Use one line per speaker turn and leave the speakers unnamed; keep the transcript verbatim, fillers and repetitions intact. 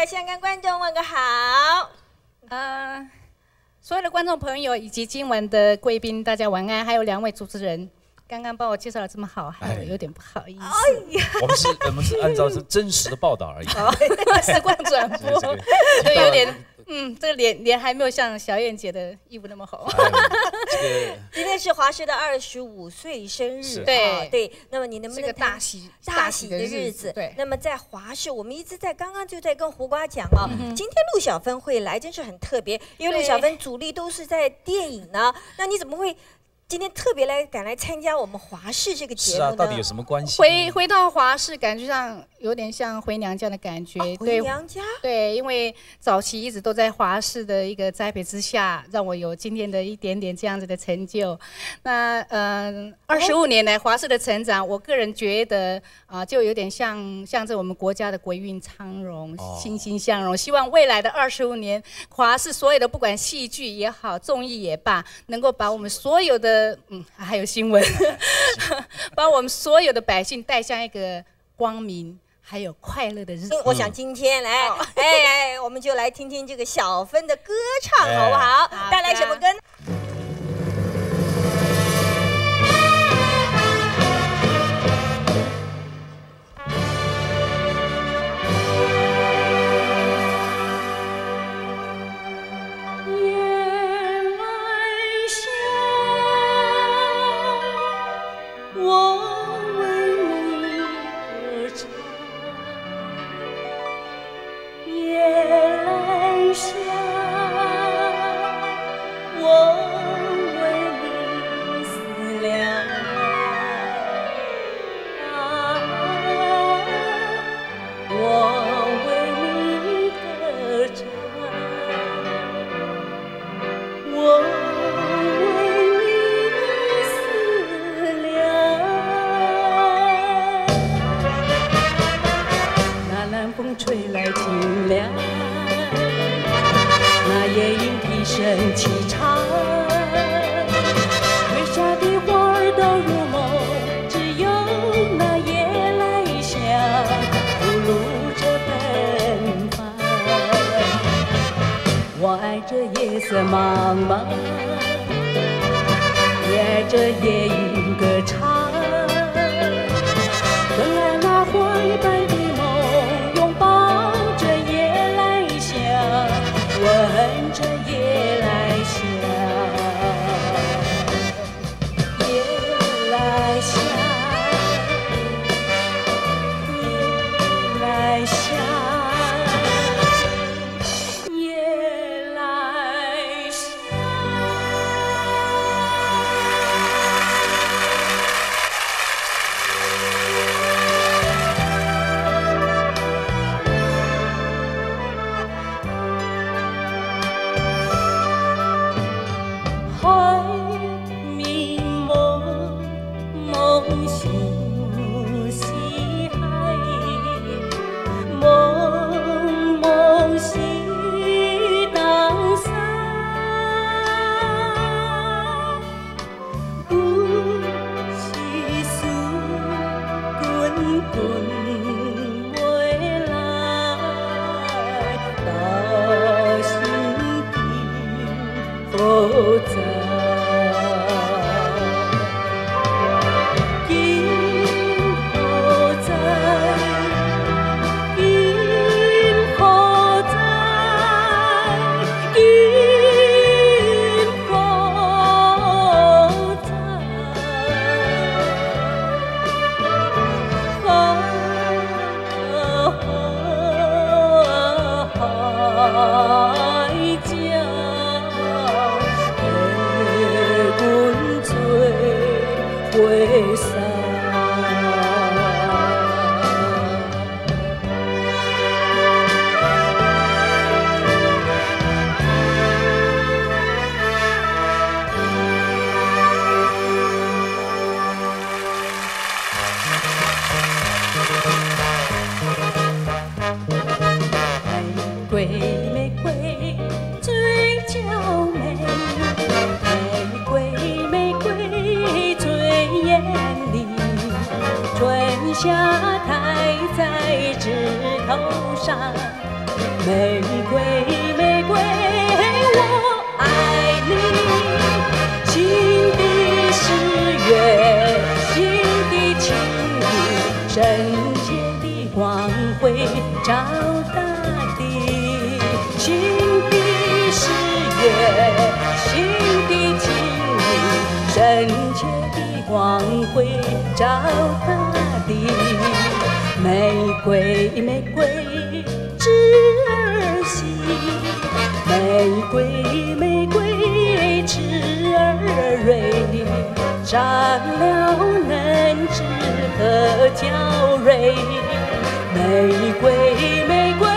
的香港观众问个好。
呃，所有的观众朋友以及今晚的贵宾，大家晚安。还有两位主持人，刚刚帮我介绍的这么好，还有有点不好意思。哎呀，
我们是，我们是按照是真实的报道而已。
时光转播，就有点。 嗯，这个脸脸还没有像小燕姐的衣服那么好。
今天是华视的二十五岁生日，
对
对。那么你能不能
大喜
大喜的日子？
对。
那么在华视，我们一直在刚刚就在跟胡瓜讲啊，今天陆小芬会来，真是很特别，因为陆小芬主力都是在电影呢。那你怎么会？ 今天特别来赶来参加我们华视这个节目呢？
是啊，到底有什么关系？
回回到华视，感觉上有点像回娘家的感觉。
哦、回娘家？
对，因为早期一直都在华视的一个栽培之下，让我有今天的一点点这样子的成就。那嗯，二十五年来华视的成长，我个人觉得啊、呃，就有点像象征我们国家的国运昌荣、哦、欣欣向荣。希望未来的二十五年，华视所有的不管戏剧也好，综艺也罢，能够把我们所有的 嗯，还有新闻，把我们所有的百姓带向一个光明还有快乐的日子。
我想今天来，哎，我们就来听听这个小芬的歌唱，好不好？带来什么歌呢？
吹来清凉，那夜莺啼声凄长，月下的花儿都入梦，只有那夜来香吐露着奔放。我爱这夜色茫茫，也爱这夜莺歌唱，更爱那花一般的 闻着夜来香，夜来香，夜来香，夜来香。夏太在枝头上。玫瑰，玫瑰，我爱你。情的誓约，心的情意，圣洁的光辉照大地。情的誓约，心的情意，圣洁的光辉照大地。玫瑰，玫瑰，枝儿细；玫瑰，玫瑰，枝儿蕊。长了嫩枝和娇蕊。玫瑰，玫瑰。